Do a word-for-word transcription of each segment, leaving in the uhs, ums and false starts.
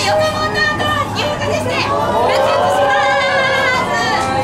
横本と入荷ですね。プレゼントします。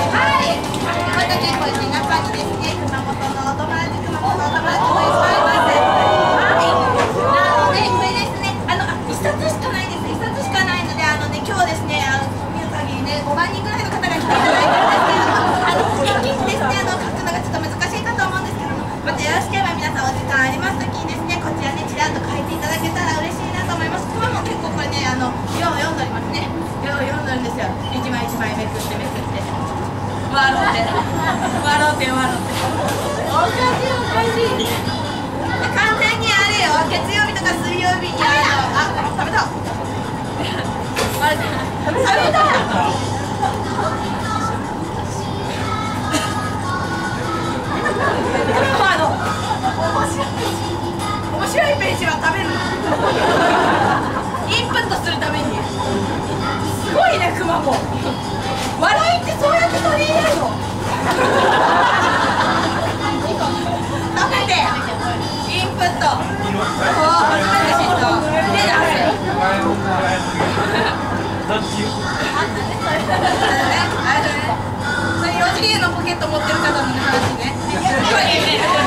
はい。また結構ですね、中にですね、熊本のお友達、熊本のお友達もいっぱいいます。はい。なので、これですね、あの、あ、一冊しかないです。一冊しかないので、あのね、今日ですね、あの、見る限りね、ごまんにんぐらいの方が来ていただいてるんですけれども、あの、一気にですね、あの、書くのがちょっと難しいかと思うんですけども、またよろしければ皆さんお時間ありますときにですね、こちらね、ちらっと書いていただけたら嬉しいなと思います。熊も結構これね、あの、よう読んでおりますね。よう読んでるんですよ。一枚一枚めくってめくって。笑って。笑って笑って。おかしいおかしい。完全にあれよ、月曜日とか水曜日にあの、あ、食べた。食べた。あの、面白い。面白いページは食べるの。インプットするために。すごいね、くまモン。笑いってそうやって取り入れるの。食べて。インプット。おお、初めて知った。手出せ。どっち？あれね、あれね。それ四次元のポケット持ってる方の話ね。これ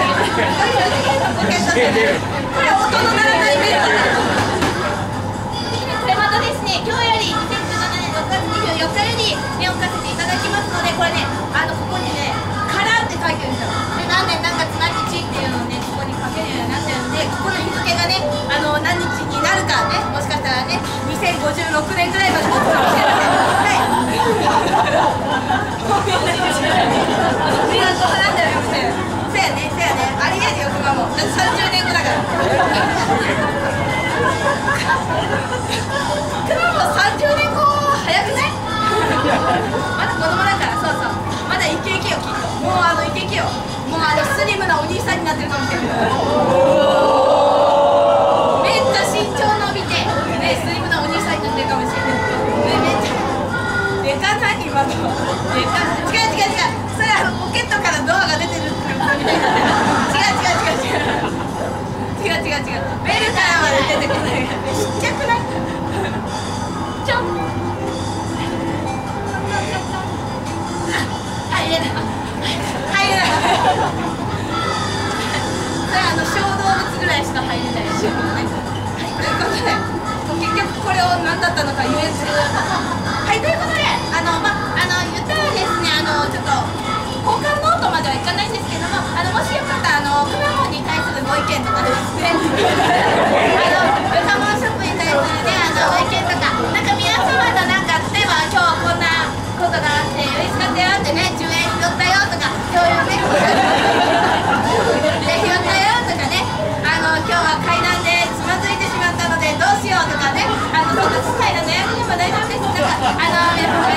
音の鳴らないベルトです。これまたですね、今日よりにせんじゅうななねんろくがつにじゅうよっかより目をかけていただきますので、これね、あのここにね、からって書いてるんですよ。で、何年何月何日っていうのをね、ここに書けるようになってるんで、ここの日付がね、あの何日になるかね、もしかしたらね、にせんごじゅうろくねんぐらいまで持つかもしれません。はい。みんなそうなんだよ、みたいな。せやね、せやね、ありえるよ、熊も。だってさんじゅうねんごだから。熊もさんじゅうねんご早くない？まだ子供だから、そうそう。まだイケイケよ、きっと。もうあのイケイケよ。もうあのスリムなお兄さんになってるかもしれない。めっちゃ身長伸びて、ね、スリムなお兄さんになってるかもしれない。ね、めっちゃ。でかない今の。でか違う違う違う。それはポケットからドアが出てるみたいになってる。違う違う違う違う。違う違う違う。ベルからまで出てこない。ちっちゃくない？ちょん。入れない。入れない。それはあの小動物ぐらいしか入れないですよね。はい、ということで、結局これを何だったのか言えず。はい、ということで、あのまあの言ったらですね、あのちょっと交換ノートまではいかないんですけども、あのもしよかったらあのくまモンに対するご意見とかですね、あのくまモンショップに対するね、あのご意見とか、なんか皆様のなんか例えば今日こんなことがあって嬉しかったよってね、じゅうえん拾ったよとか、そういうね、で拾ったよとかね、あの今日は階段でつまずいてしまったのでどうしようとかね、あのそんな些細な悩みでも大丈夫です。なんかあの皆さん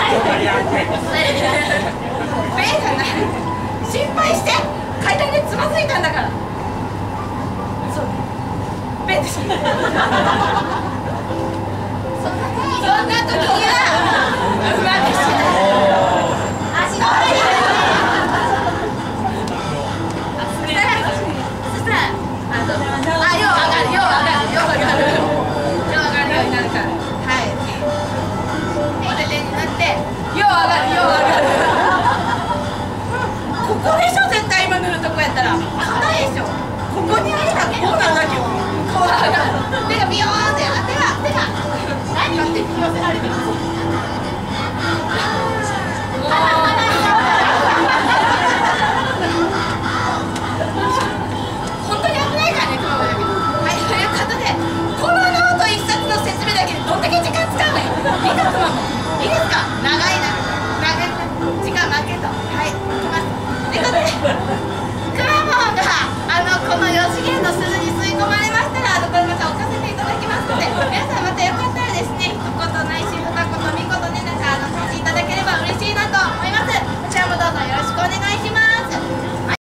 ベンがない心配して階段でつまずいたんだから。そうベンでしょ。